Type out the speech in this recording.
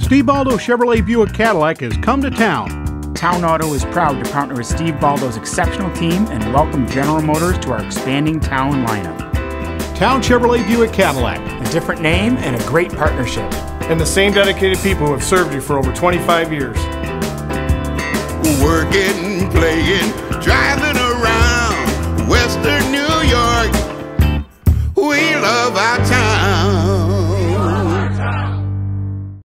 Steve Baldo Chevrolet Buick Cadillac has come to Towne. Towne Auto is proud to partner with Steve Baldo's exceptional team and welcome General Motors to our expanding Towne lineup. Towne Chevrolet Buick Cadillac. A different name and a great partnership. And the same dedicated people who have served you for over 25 years. Working, playing, driving